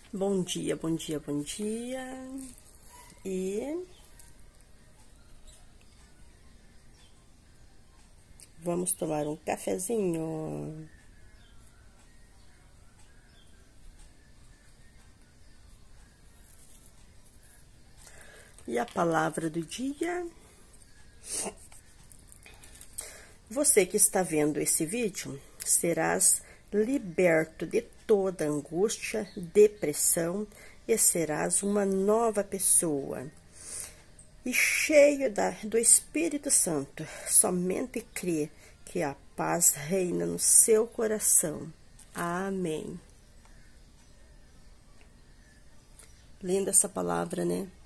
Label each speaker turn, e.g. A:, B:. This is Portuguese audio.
A: Bom dia, bom dia, bom dia. E vamos tomar um cafezinho. E a palavra do dia. Você que está vendo esse vídeo, serás liberto de toda angústia, depressão e serás uma nova pessoa. E cheio do Espírito Santo, somente crê que a paz reina no seu coração. Amém. Linda essa palavra, né?